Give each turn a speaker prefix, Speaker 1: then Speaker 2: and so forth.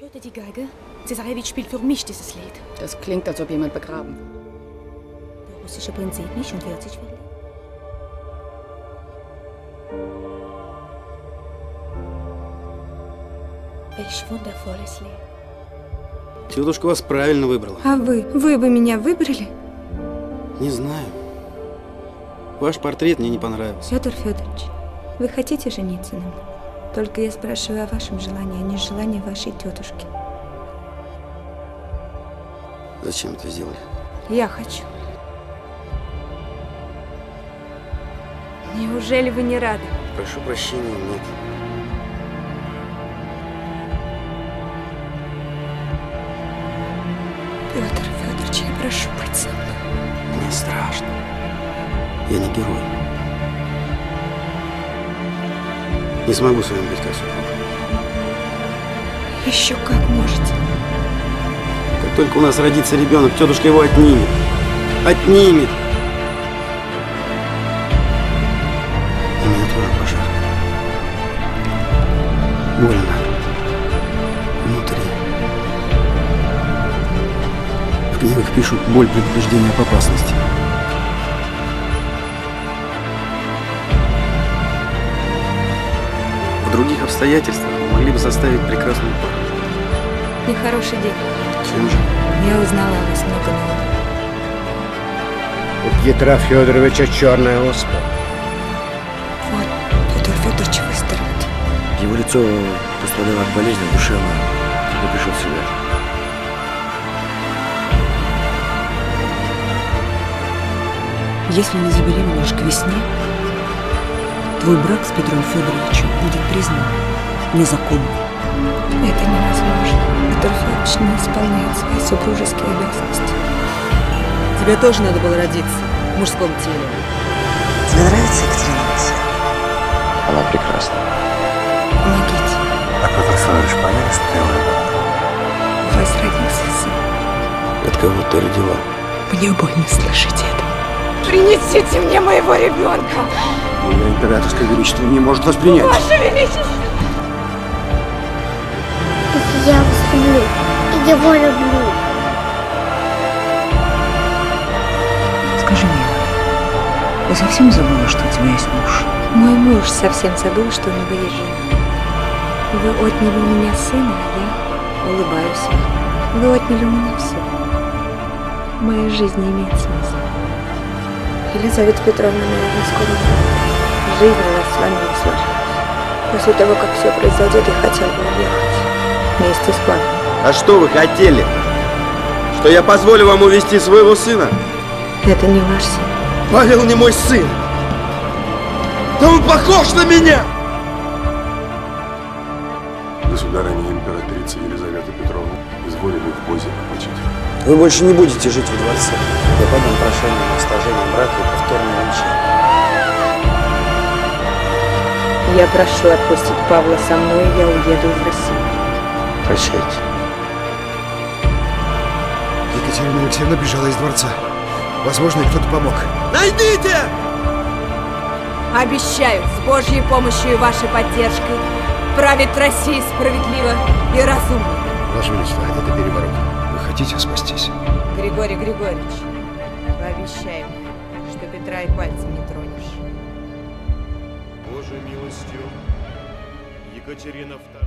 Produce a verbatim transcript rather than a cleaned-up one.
Speaker 1: Hört ihr die Geige? Cesarewitsch spielt für mich dieses Lied.
Speaker 2: Das klingt, als ob jemand begraben wird.
Speaker 1: Der russische Prinz sieht mich und wird sich verlieben. Welch wundervolles Lied.
Speaker 3: Тетушка вас правильно выбрала.
Speaker 4: А вы? Вы бы меня выбрали?
Speaker 3: Не знаю. Ваш портрет мне не понравился.
Speaker 4: Федор Федорович, вы хотите жениться на мне? Только я спрашиваю о вашем желании, а не желании вашей тетушки.
Speaker 3: Зачем это сделали?
Speaker 4: Я хочу. Неужели вы не рады?
Speaker 3: Прошу прощения, нет.
Speaker 4: Петр Федорович, я прошу быть со мной.
Speaker 3: Мне страшно. Я не герой. Не смогу с вами быть как супруг.
Speaker 4: Еще как можете.
Speaker 3: Как только у нас родится ребенок, тетушка его отнимет. Отнимет. У меня тоже пожар. Больно. Внутри. В книгах пишут боль предупреждения об опасности. В других обстоятельствах мы могли бы составить прекрасную пару.
Speaker 4: Нехороший день.
Speaker 3: Чем же?
Speaker 4: Я узнала о вас много нового.
Speaker 5: У Петра Федоровича черная оспа.
Speaker 4: Вот, Петр Федорович выздоровеет.
Speaker 3: Его лицо пострадало от болезни душевно. Он пришел в себя.
Speaker 6: Если не забеременеешь к весне, твой брак с Петром Федоровичем будет признан незаконным.
Speaker 4: Это невозможно. Петр Федорович не исполняет свои супружеские обязанности.
Speaker 6: Тебе тоже надо было родиться в мужском теле.
Speaker 7: Тебе нравится Екатерина?
Speaker 3: Она прекрасна.
Speaker 4: Помогите.
Speaker 5: А Петр Федорович поверит, что ты его ребенок?
Speaker 4: У вас родился сын.
Speaker 3: От кого ты родила?
Speaker 4: Мне больно слышать это. Принесите мне моего ребенка!
Speaker 3: Ее императорское величество не может воспринять.
Speaker 4: Ваше величество!
Speaker 8: Я вас люблю. И его люблю.
Speaker 6: Скажи мне, ты совсем забыла, что у тебя есть муж?
Speaker 4: Мой муж совсем забыл, что у него есть жена. Вы отняли у меня сына, а я улыбаюсь. Вы отняли у меня все. Моя жизнь не имеет смысла. Елизавета Петровна, наверное, скоро умрет. Жизнь у нас с вами не сложилась. После того, как все произойдет, я хотел бы уехать. Вместе с папой.
Speaker 3: А что вы хотели? Что я позволю вам увезти своего сына?
Speaker 4: Это не ваш сын.
Speaker 3: Павел не мой сын. Да он похож на меня!
Speaker 9: Государыня императрица Елизавета Петровна изволили в позе почить.
Speaker 3: Вы больше не будете жить в дворце. Я подам прошение на сложение брака и повторное венчание.
Speaker 4: Я прошу отпустить Павла со мной, и я уеду в Россию.
Speaker 3: Прощайте.
Speaker 5: Екатерина Алексеевна бежала из дворца. Возможно, и кто-то помог.
Speaker 3: Найдите!
Speaker 1: Обещаю, с Божьей помощью и вашей поддержкой править Россией справедливо и разумно.
Speaker 5: Ваше Величество, это переворот. Вы хотите спастись?
Speaker 1: Григорий Григорьевич, пообещаем, что Петра и пальцем не тронешь.
Speaker 9: Божьей милостью Екатерина вторая.